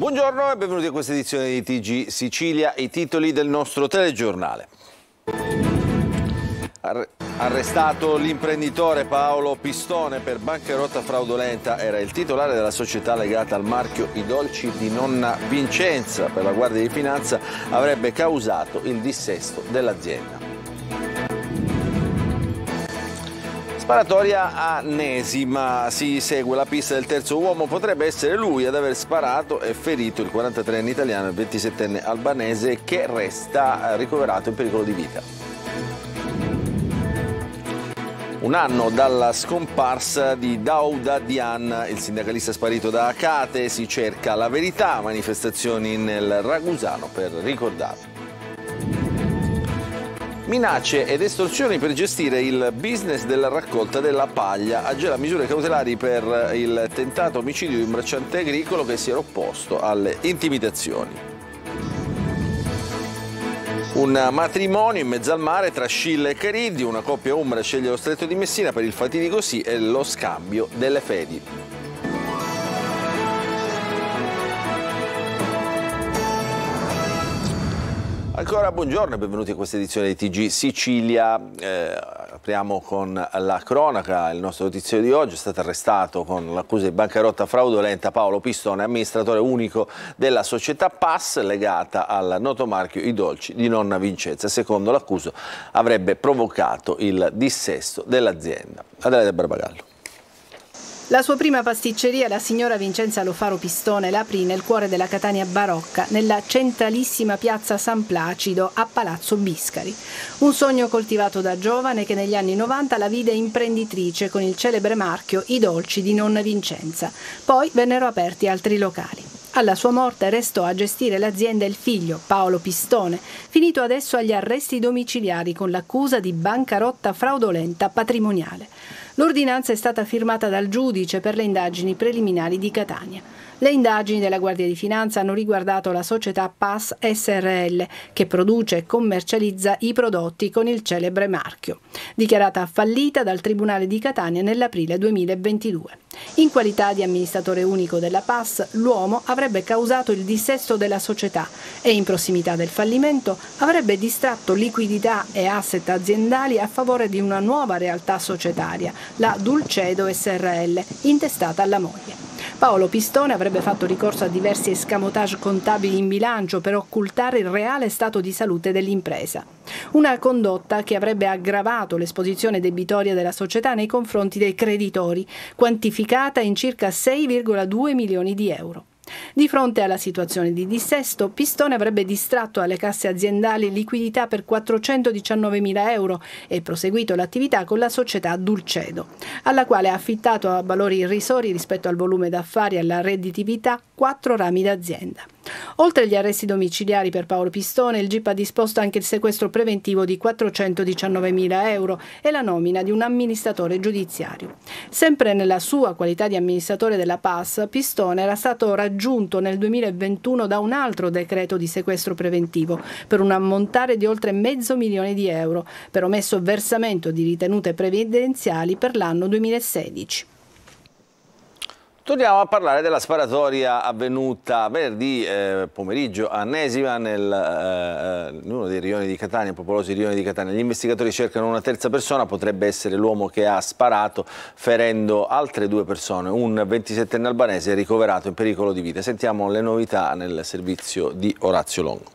Buongiorno e benvenuti a questa edizione di TG Sicilia, i titoli del nostro telegiornale. Arrestato l'imprenditore Paolo Pistone per bancarotta fraudolenta, era il titolare della società legata al marchio I Dolci di nonna Vincenza. Per la Guardia di Finanza avrebbe causato il dissesto dell'azienda. Sparatoria a Nesima, si segue la pista del terzo uomo, potrebbe essere lui ad aver sparato e ferito il 43enne italiano e il 27enne albanese che resta ricoverato in pericolo di vita. Un anno dalla scomparsa di Dauda Dian, il sindacalista sparito da Acate, si cerca la verità, manifestazioni nel Ragusano per ricordarlo. Minacce ed estorsioni per gestire il business della raccolta della paglia. A Gela misure cautelari per il tentato omicidio di un bracciante agricolo che si era opposto alle intimidazioni. Un matrimonio in mezzo al mare tra Scilla e Cariddi, una coppia umbra sceglie lo stretto di Messina per il fatidico sì e lo scambio delle fedi. Ancora buongiorno e benvenuti a questa edizione di TG Sicilia. Apriamo con la cronaca. Il nostro notiziario di oggi: è stato arrestato con l'accusa di bancarotta fraudolenta Paolo Pistone, amministratore unico della società PAS legata al noto marchio I Dolci di nonna Vincenza. Secondo l'accusa avrebbe provocato il dissesto dell'azienda. Adelaide Barbagallo. La sua prima pasticceria, la signora Vincenza Lofaro Pistone, la aprì nel cuore della Catania barocca, nella centralissima piazza San Placido a Palazzo Biscari. Un sogno coltivato da giovane che negli anni 90 la vide imprenditrice con il celebre marchio I Dolci di nonna Vincenza. Poi vennero aperti altri locali. Alla sua morte restò a gestire l'azienda il figlio, Paolo Pistone, finito adesso agli arresti domiciliari con l'accusa di bancarotta fraudolenta patrimoniale. L'ordinanza è stata firmata dal giudice per le indagini preliminari di Catania. Le indagini della Guardia di Finanza hanno riguardato la società PAS SRL, che produce e commercializza i prodotti con il celebre marchio, dichiarata fallita dal Tribunale di Catania nell'aprile 2022. In qualità di amministratore unico della PAS, l'uomo avrebbe causato il dissesto della società e in prossimità del fallimento avrebbe distratto liquidità e asset aziendali a favore di una nuova realtà societaria, la Dulcedo SRL, intestata alla moglie. Paolo Pistone avrebbe fatto ricorso a diversi escamotage contabili in bilancio per occultare il reale stato di salute dell'impresa. Una condotta che avrebbe aggravato l'esposizione debitoria della società nei confronti dei creditori, quantificata in circa 6,2 milioni di euro. Di fronte alla situazione di dissesto, Pistone avrebbe distratto alle casse aziendali liquidità per 419.000 euro e proseguito l'attività con la società Dulcedo, alla quale ha affittato a valori irrisori rispetto al volume d'affari e alla redditività 4 rami d'azienda. Oltre agli arresti domiciliari per Paolo Pistone, il GIP ha disposto anche il sequestro preventivo di 419.000 euro e la nomina di un amministratore giudiziario. Sempre nella sua qualità di amministratore della PAS, Pistone era stato raggiunto nel 2021 da un altro decreto di sequestro preventivo per un ammontare di oltre $500.000 di euro per omesso versamento di ritenute previdenziali per l'anno 2016. Torniamo a parlare della sparatoria avvenuta venerdì pomeriggio a Nesima, in uno dei rioni di Catania, popolosi rioni di Catania. Gli investigatori cercano una terza persona, potrebbe essere l'uomo che ha sparato ferendo altre 2 persone. Un 27enne albanese è ricoverato in pericolo di vita. Sentiamo le novità nel servizio di Orazio Longo.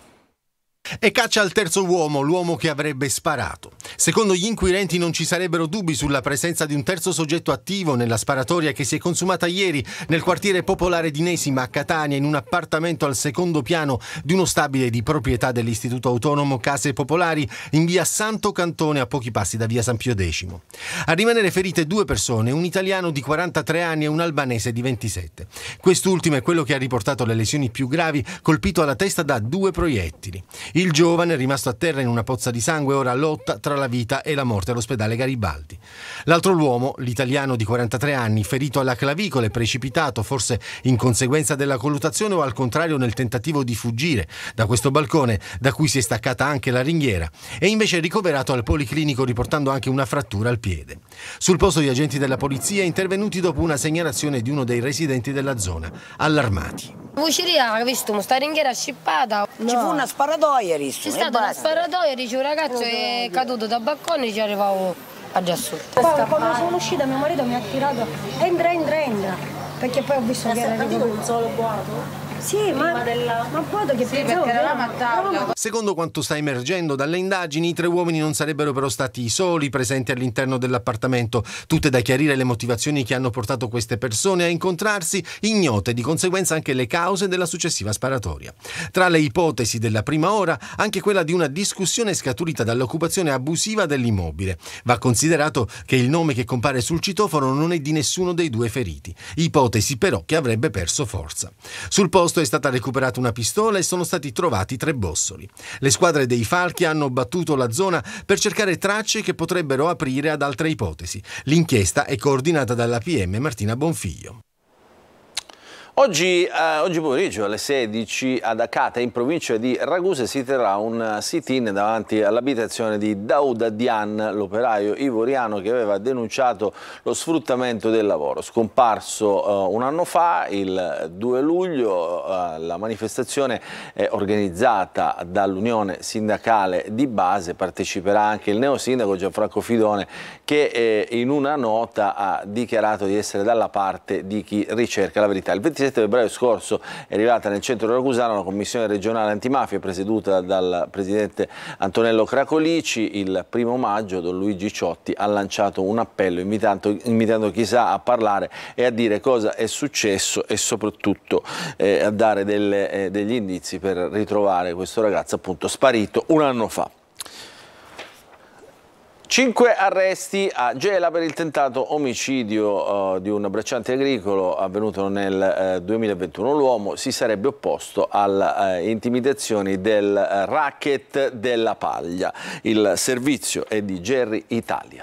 E caccia al terzo uomo, l'uomo che avrebbe sparato. Secondo gli inquirenti non ci sarebbero dubbi sulla presenza di un terzo soggetto attivo nella sparatoria che si è consumata ieri nel quartiere popolare di Nesima a Catania, in un appartamento al secondo piano di uno stabile di proprietà dell'Istituto Autonomo Case Popolari in via Santo Cantone, a pochi passi da via San Pio X. A rimanere ferite 2 persone, un italiano di 43 anni e un albanese di 27. Quest'ultimo è quello che ha riportato le lesioni più gravi, colpito alla testa da 2 proiettili. Il giovane è rimasto a terra in una pozza di sangue, ora lotta tra la vita e la morte all'ospedale Garibaldi. L'altro uomo, l'italiano di 43 anni, ferito alla clavicola e precipitato, forse in conseguenza della colluttazione o al contrario nel tentativo di fuggire da questo balcone da cui si è staccata anche la ringhiera, è invece ricoverato al policlinico riportando anche una frattura al piede. Sul posto gli agenti della polizia intervenuti dopo una segnalazione di uno dei residenti della zona, allarmati. Vuciria, hai visto, sta ringhiera scippata. No. Ci fu una sparatoria, c'è stata una sparatoria, dice un ragazzo è caduto da balcone e ci arrivavo a già sotto. Poi quando sono uscita mio marito mi ha tirato, entra, perché poi ho visto che era un solo boato. Sì, ma boato che pensavo che eravamo a tavola. Secondo quanto sta emergendo dalle indagini, i 3 uomini non sarebbero però stati i soli presenti all'interno dell'appartamento. Tutte da chiarire le motivazioni che hanno portato queste persone a incontrarsi, ignote di conseguenza anche le cause della successiva sparatoria. Tra le ipotesi della prima ora, anche quella di una discussione scaturita dall'occupazione abusiva dell'immobile. Va considerato che il nome che compare sul citofono non è di nessuno dei 2 feriti. Ipotesi però che avrebbe perso forza. Sul posto è stata recuperata una pistola e sono stati trovati 3 bossoli. Le squadre dei Falchi hanno battuto la zona per cercare tracce che potrebbero aprire ad altre ipotesi. L'inchiesta è coordinata dalla PM Martina Bonfiglio. Oggi pomeriggio alle 16 ad Acata, in provincia di Ragusa, si terrà un sit-in davanti all'abitazione di Daouda Dian, l'operaio ivoriano che aveva denunciato lo sfruttamento del lavoro. Scomparso un anno fa, il 2 luglio, la manifestazione è organizzata dall'Unione Sindacale di Base, parteciperà anche il neosindaco Gianfranco Fidone che in una nota ha dichiarato di essere dalla parte di chi ricerca la verità. Il 27 febbraio scorso è arrivata nel centro ragusano la commissione regionale antimafia presieduta dal presidente Antonello Cracolici. Il 1° maggio Don Luigi Ciotti ha lanciato un appello invitando chi sa a parlare e a dire cosa è successo e soprattutto a dare degli indizi per ritrovare questo ragazzo appunto sparito un anno fa. 5 arresti a Gela per il tentato omicidio di un bracciante agricolo avvenuto nel 2021. L'uomo si sarebbe opposto alle intimidazioni del racket della paglia. Il servizio è di Gerry Italia.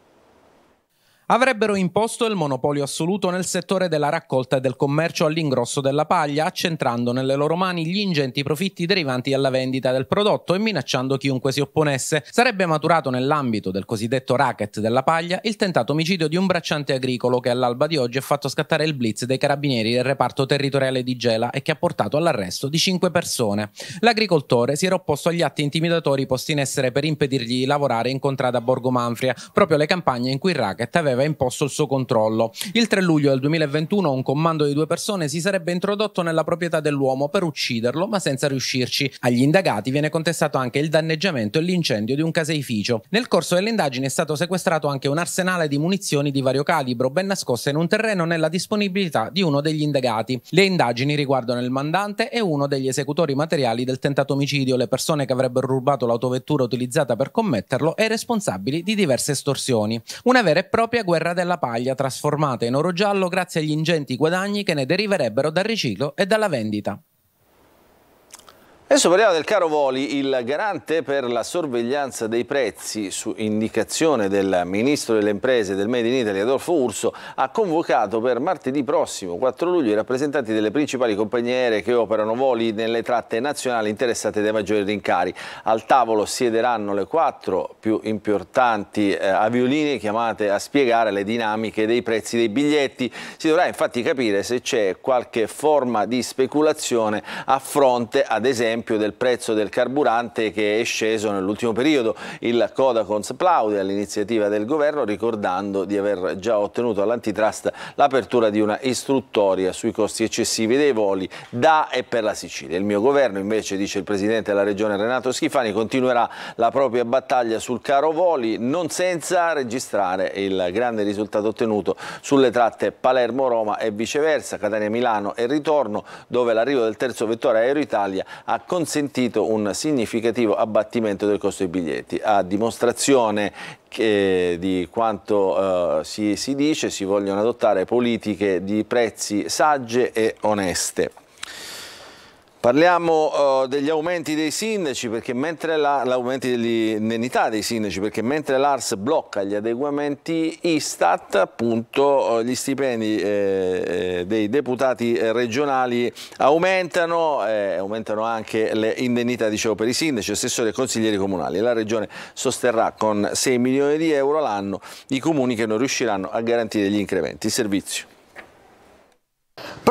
Avrebbero imposto il monopolio assoluto nel settore della raccolta e del commercio all'ingrosso della paglia, accentrando nelle loro mani gli ingenti profitti derivanti dalla vendita del prodotto e minacciando chiunque si opponesse. Sarebbe maturato nell'ambito del cosiddetto racket della paglia il tentato omicidio di un bracciante agricolo che all'alba di oggi ha fatto scattare il blitz dei carabinieri del reparto territoriale di Gela e che ha portato all'arresto di 5 persone. L'agricoltore si era opposto agli atti intimidatori posti in essere per impedirgli di lavorare in contrada a Borgo Manfria, proprio le campagne in cui il racket aveva imposto il suo controllo. Il 3 luglio del 2021 un comando di 2 persone si sarebbe introdotto nella proprietà dell'uomo per ucciderlo, ma senza riuscirci. Agli indagati viene contestato anche il danneggiamento e l'incendio di un caseificio. Nel corso delle indagini è stato sequestrato anche un arsenale di munizioni di vario calibro ben nascoste in un terreno nella disponibilità di uno degli indagati. Le indagini riguardano il mandante e uno degli esecutori materiali del tentato omicidio, le persone che avrebbero rubato l'autovettura utilizzata per commetterlo e i responsabili di diverse estorsioni. Una vera e propria guerra della paglia trasformata in oro giallo grazie agli ingenti guadagni che ne deriverebbero dal riciclo e dalla vendita. Adesso parliamo del caro voli. Il garante per la sorveglianza dei prezzi, su indicazione del Ministro delle Imprese e del Made in Italy Adolfo Urso, ha convocato per martedì prossimo, 4 luglio, i rappresentanti delle principali compagnie aeree che operano voli nelle tratte nazionali interessate dai maggiori rincari. Al tavolo siederanno le 4 più importanti aviolinee chiamate a spiegare le dinamiche dei prezzi dei biglietti. Si dovrà infatti capire se c'è qualche forma di speculazione a fronte, ad esempio, del prezzo del carburante che è sceso nell'ultimo periodo. Il Codacons plaude all'iniziativa del governo, ricordando di aver già ottenuto all'antitrust l'apertura di una istruttoria sui costi eccessivi dei voli da e per la Sicilia. Il mio governo, invece, dice il presidente della regione Renato Schifani, continuerà la propria battaglia sul caro voli, non senza registrare il grande risultato ottenuto sulle tratte Palermo-Roma e viceversa, Catania-Milano e ritorno, dove l'arrivo del terzo vettore Aero Italia ha consentito un significativo abbattimento del costo dei biglietti. A dimostrazione di quanto si dice, si vogliono adottare politiche di prezzi sagge e oneste. Parliamo degli aumenti dei sindaci, perché mentre l'aumento dell'indennità dei sindaci, perché mentre l'ARS blocca gli adeguamenti Istat, appunto gli stipendi dei deputati regionali aumentano anche le indennità, dicevo, per i sindaci, assessori e consiglieri comunali. La regione sosterrà con 6 milioni di euro l'anno i comuni che non riusciranno a garantire gli incrementi. Il servizio.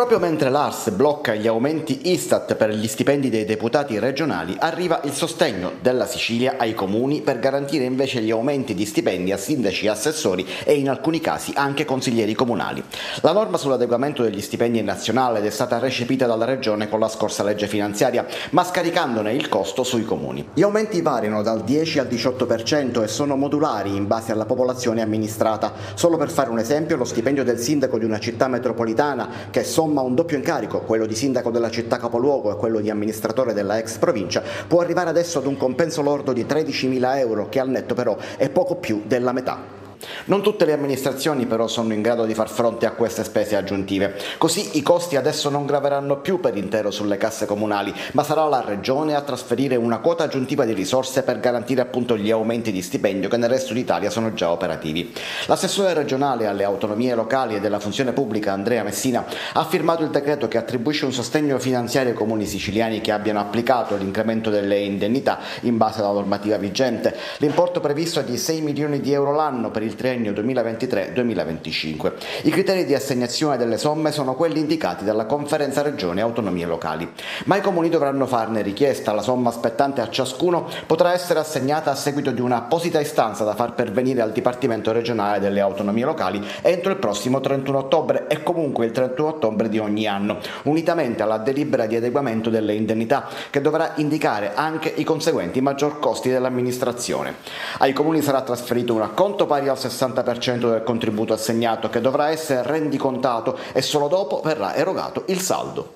Proprio mentre l'Ars blocca gli aumenti Istat per gli stipendi dei deputati regionali, arriva il sostegno della Sicilia ai comuni per garantire invece gli aumenti di stipendi a sindaci e assessori e in alcuni casi anche consiglieri comunali. La norma sull'adeguamento degli stipendi è nazionale ed è stata recepita dalla Regione con la scorsa legge finanziaria, ma scaricandone il costo sui comuni. Gli aumenti variano dal 10 al 18% e sono modulari in base alla popolazione amministrata. Solo per fare un esempio, lo stipendio del sindaco di una città metropolitana, che somma un doppio incarico, quello di sindaco della città capoluogo e quello di amministratore della ex provincia, può arrivare adesso ad un compenso lordo di 13.000 euro, che al netto però è poco più della metà. Non tutte le amministrazioni però sono in grado di far fronte a queste spese aggiuntive. Così i costi adesso non graveranno più per intero sulle casse comunali, ma sarà la Regione a trasferire una quota aggiuntiva di risorse per garantire appunto gli aumenti di stipendio che nel resto d'Italia sono già operativi. L'assessore regionale alle autonomie locali e della funzione pubblica Andrea Messina ha firmato il decreto che attribuisce un sostegno finanziario ai comuni siciliani che abbiano applicato l'incremento delle indennità in base alla normativa vigente. L'importo previsto è di 6 milioni di euro l'anno per il triennio 2023-2025. I criteri di assegnazione delle somme sono quelli indicati dalla Conferenza Regione Autonomie Locali, ma i comuni dovranno farne richiesta. La somma spettante a ciascuno potrà essere assegnata a seguito di una apposita istanza da far pervenire al Dipartimento Regionale delle Autonomie Locali entro il prossimo 31 ottobre e comunque il 31 ottobre di ogni anno, unitamente alla delibera di adeguamento delle indennità, che dovrà indicare anche i conseguenti maggior costi dell'amministrazione. Ai comuni sarà trasferito un acconto pari al 60% del contributo assegnato, che dovrà essere rendicontato e solo dopo verrà erogato il saldo.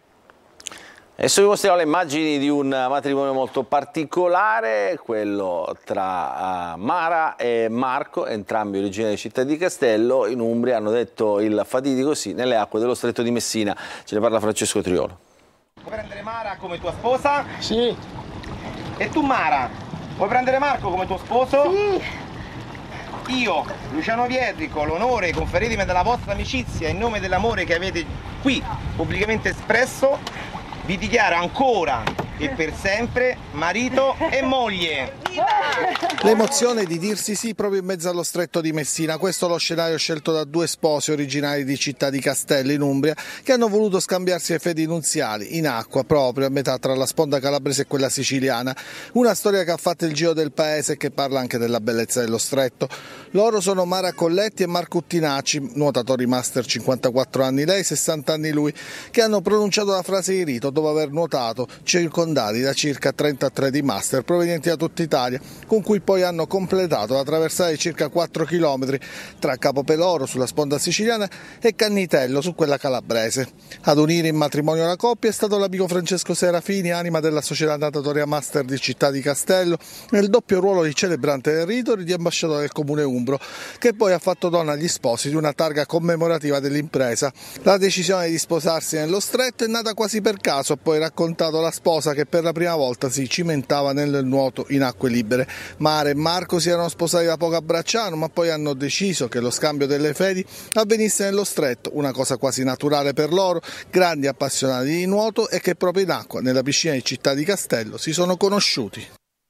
Adesso vi mostriamo le immagini di un matrimonio molto particolare, quello tra Mara e Marco, entrambi originari di Città di Castello, in Umbria. Hanno detto il fatidico sì nelle acque dello Stretto di Messina. Ce ne parla Francesco Triolo. Vuoi prendere Mara come tua sposa? Sì. E tu Mara, vuoi prendere Marco come tuo sposo? Sì. Io, Luciano Vietrico, l'onore conferitemi dalla vostra amicizia in nome dell'amore che avete qui pubblicamente espresso, vi dichiaro ancora e per sempre marito e moglie. L'emozione di dirsi sì proprio in mezzo allo Stretto di Messina. Questo è lo scenario scelto da due sposi originari di Città di Castello in Umbria, che hanno voluto scambiarsi le fedi nuziali in acqua, proprio a metà tra la sponda calabrese e quella siciliana. Una storia che ha fatto il giro del paese e che parla anche della bellezza dello Stretto. Loro sono Mara Colletti e Marco Uttinacci, nuotatori master, 54 anni lei, 60 anni lui, che hanno pronunciato la frase di rito dopo aver nuotato circondati da circa 33 di master provenienti da tutta Italia, con cui poi hanno completato la traversata di circa 4 km tra Capopeloro sulla sponda siciliana e Cannitello su quella calabrese. Ad unire in matrimonio la coppia è stato l'amico Francesco Serafini, anima della società natatoria master di Città di Castello, nel doppio ruolo di celebrante del rito e di ambasciatore del comune umbro, che poi ha fatto donna agli sposi di una targa commemorativa dell'impresa. La decisione di sposarsi nello Stretto è nata quasi per caso, ha poi raccontato la sposa, che per la prima volta si cimentava nel nuoto in acque libere. Mara e Marco si erano sposati da poco a Bracciano, ma poi hanno deciso che lo scambio delle fedi avvenisse nello Stretto, una cosa quasi naturale per loro, grandi appassionati di nuoto, e che proprio in acqua, nella piscina di Città di Castello, si sono conosciuti.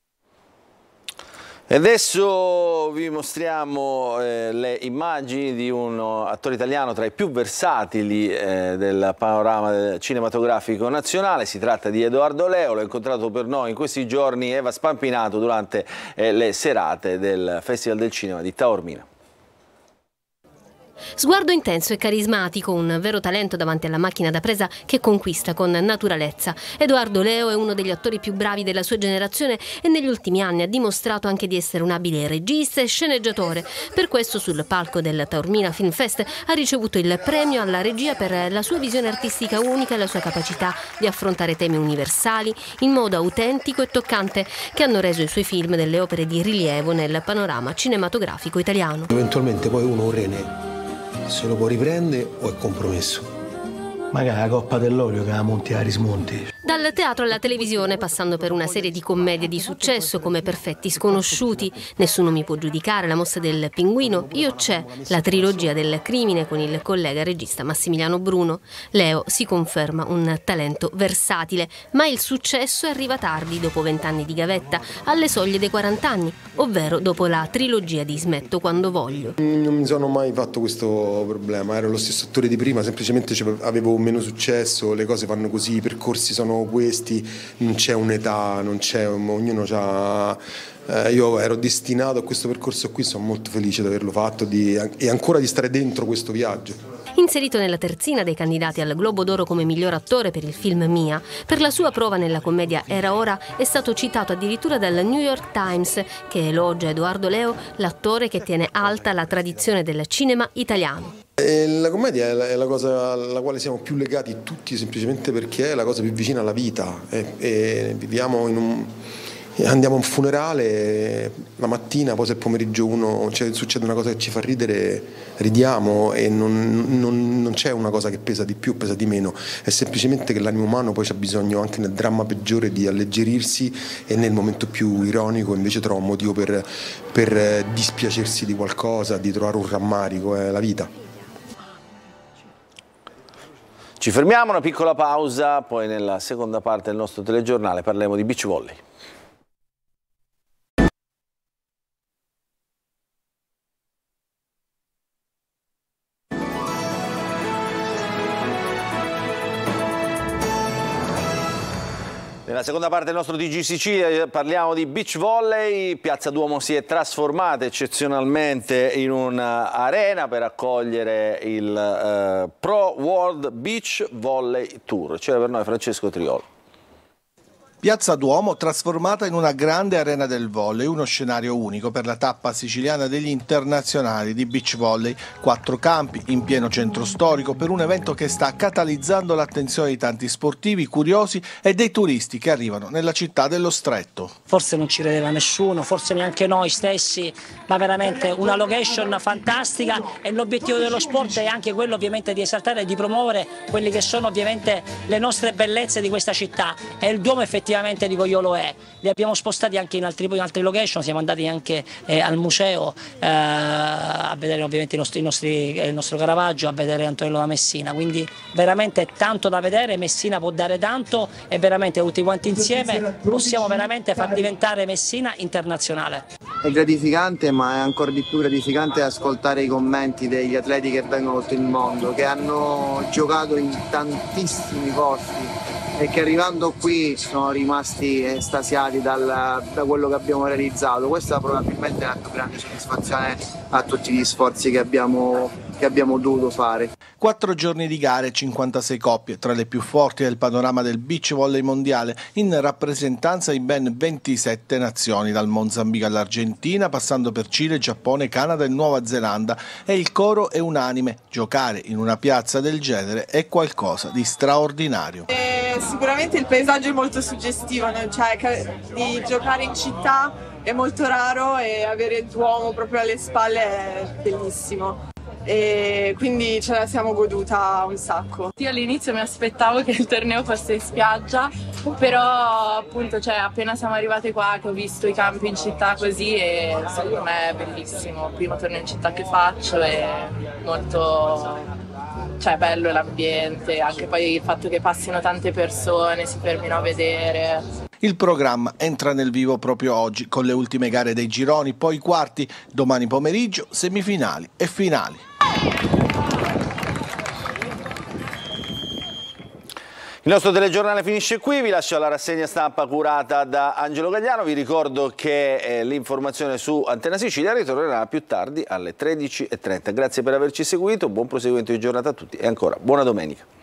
E adesso vi mostriamo le immagini di un attore italiano tra i più versatili del panorama cinematografico nazionale. Si tratta di Edoardo Leo. L'ho incontrato per noi in questi giorni Eva Spampinato durante le serate del Festival del Cinema di Taormina. Sguardo intenso e carismatico, un vero talento davanti alla macchina da presa che conquista con naturalezza. Edoardo Leo è uno degli attori più bravi della sua generazione e negli ultimi anni ha dimostrato anche di essere un abile regista e sceneggiatore. Per questo sul palco del Taormina Film Fest ha ricevuto il premio alla regia per la sua visione artistica unica e la sua capacità di affrontare temi universali in modo autentico e toccante, che hanno reso i suoi film delle opere di rilievo nel panorama cinematografico italiano. Eventualmente poi uno un rene se lo può riprendere o è compromesso? Magari la Coppa dell'Olio che la monti a rismonti. Dal teatro alla televisione, passando per una serie di commedie di successo come Perfetti sconosciuti, Nessuno mi può giudicare, La mossa del pinguino, Io c'è, la trilogia del crimine con il collega regista Massimiliano Bruno. Leo si conferma un talento versatile, ma il successo arriva tardi, dopo 20 anni di gavetta, alle soglie dei 40 anni, ovvero dopo la trilogia di Smetto quando voglio. Non mi sono mai fatto questo problema, ero lo stesso attore di prima, semplicemente avevo meno successo, le cose vanno così, i percorsi sono questi, non c'è un'età, ognuno ha... io ero destinato a questo percorso qui, sono molto felice di averlo fatto e ancora di stare dentro questo viaggio. Inserito nella terzina dei candidati al Globo d'Oro come miglior attore per il film Mia, per la sua prova nella commedia Era ora è stato citato addirittura dal New York Times, che elogia Edoardo Leo, l'attore che tiene alta la tradizione del cinema italiano. La commedia è la cosa alla quale siamo più legati tutti, semplicemente perché è la cosa più vicina alla vita e viviamo andiamo a un funerale la mattina, poi se il pomeriggio succede una cosa che ci fa ridere, ridiamo e non c'è una cosa che pesa di più, pesa di meno, è semplicemente che l'animo umano poi c'ha bisogno anche nel dramma peggiore di alleggerirsi e nel momento più ironico invece trova un motivo per dispiacersi di qualcosa, di trovare un rammarico, è la vita. Ci fermiamo, una piccola pausa, poi nella seconda parte del nostro telegiornale parleremo di beach volley. Nella seconda parte del nostro TG Sicilia parliamo di beach volley. Piazza Duomo si è trasformata eccezionalmente in un'arena per accogliere il Pro World Beach Volley Tour. C'era per noi Francesco Triolo. Piazza Duomo trasformata in una grande arena del volley, uno scenario unico per la tappa siciliana degli internazionali di beach volley. 4 campi in pieno centro storico per un evento che sta catalizzando l'attenzione di tanti sportivi, curiosi e dei turisti che arrivano nella città dello Stretto. Forse non ci credeva nessuno, forse neanche noi stessi, ma veramente una location fantastica e l'obiettivo dello sport è anche quello ovviamente di esaltare e di promuovere quelli che sono ovviamente le nostre bellezze di questa città e il Duomo effettivamente di Goiolo è. Li abbiamo spostati anche in altre location, siamo andati anche al museo a vedere ovviamente il nostro Caravaggio, a vedere Antonello da Messina, quindi veramente tanto da vedere, Messina può dare tanto e veramente tutti quanti insieme possiamo veramente far diventare Messina internazionale. È gratificante, ma è ancora di più gratificante ascoltare i commenti degli atleti che vengono da tutto il mondo, che hanno giocato in tantissimi posti e che arrivando qui sono rimasti estasiati da quello che abbiamo realizzato. Questa probabilmente è la più grande soddisfazione a tutti gli sforzi che abbiamo dovuto fare. 4 giorni di gare e 56 coppie, tra le più forti del panorama del beach volley mondiale, in rappresentanza di ben 27 nazioni, dal Mozambico all'Argentina, passando per Cile, Giappone, Canada e Nuova Zelanda. E il coro è unanime: giocare in una piazza del genere è qualcosa di straordinario. Sicuramente il paesaggio è molto suggestivo, cioè di giocare in città è molto raro e avere il Duomo proprio alle spalle è bellissimo. E quindi ce la siamo goduta un sacco. Io all'inizio mi aspettavo che il torneo fosse in spiaggia, però appunto appena siamo arrivate qua che ho visto i campi in città così e secondo me è bellissimo, il primo torneo in città che faccio è molto bello l'ambiente, anche poi il fatto che passino tante persone, si fermino a vedere. Il programma entra nel vivo proprio oggi con le ultime gare dei gironi, poi quarti, domani pomeriggio semifinali e finali. Il nostro telegiornale finisce qui, vi lascio alla rassegna stampa curata da Angelo Gagliano. Vi ricordo che l'informazione su Antena Sicilia ritornerà più tardi alle 13:30. Grazie per averci seguito, buon proseguimento di giornata a tutti e ancora buona domenica.